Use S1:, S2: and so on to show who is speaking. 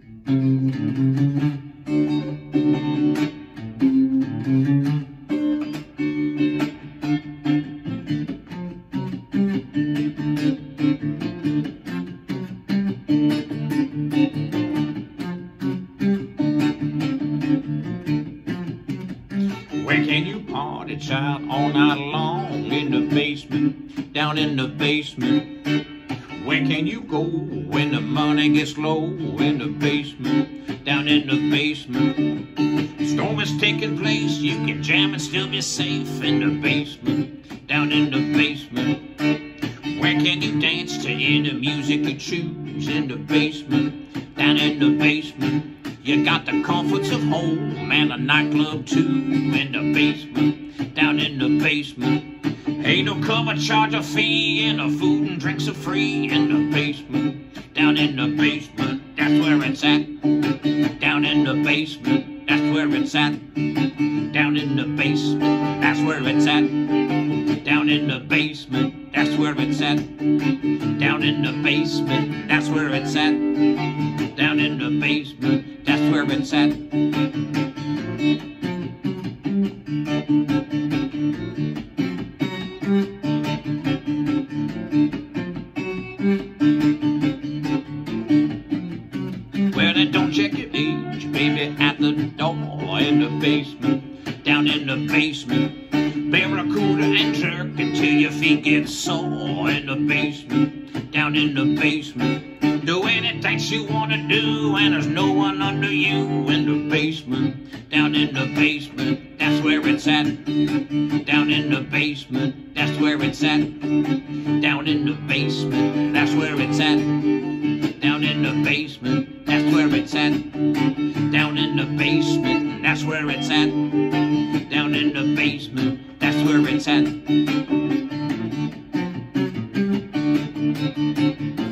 S1: Where can you party, child, all night long? In the basement, down in the basement. Where can you go when the money gets low? In the basement, down in the basement. Storm is taking place, you can jam and still be safe. In the basement, down in the basement. Where can you dance to any music you choose? In the basement, down in the basement. You got the comforts of home and a nightclub too. In the basement, down in the basement. Ain't no cover charge or fee, and the food and drinks are free. In the basement, down in the basement. That's where it's at. Down in the basement, that's where it's at. Down in the basement, that's where it's at. Down in the basement, that's where it's at. Down in the basement, that's where it's at. Down in the basement, that's where it's at. Well, then don't check your age, baby, at the door. In the basement, down in the basement. Barracuda and jerk until your feet get sore. In the basement, down in the basement. Do anything you wanna do, and there's no one under you. In the basement, down in the basement, that's where it's at. Down in the basement, that's where it's at. Down in the basement, that's where it's at. Down in the basement, that's where it's at. Down in the basement, that's where it's at. Down in the basement, that's where it's at.